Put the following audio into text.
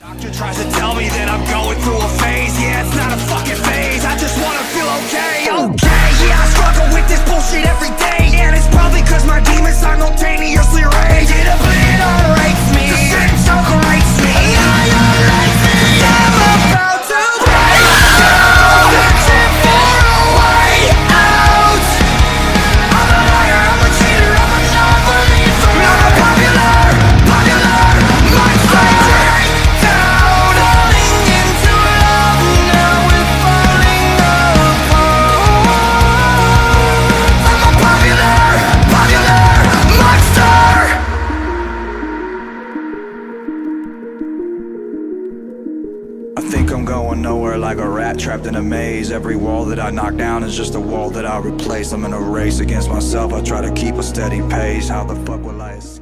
Doctor tries to tell me that I'm going through a phase. Yeah, it's not a fucking phase. I just wanna feel okay. Okay, yeah, I struggle with this bullshit every day. And it's probably cause my demons simultaneously rage. It obliterates me. The same circle rates me. Annihilates me. I'm about to break down. Searching for a way out. I'm a liar, I'm a cheater, I'm a non-believer. I'm a popular monster. Nowhere like a rat trapped in a maze. Every wall that I knock down is just a wall that I replace. I'm in a race against myself, I try to keep a steady pace. How the fuck will I escape?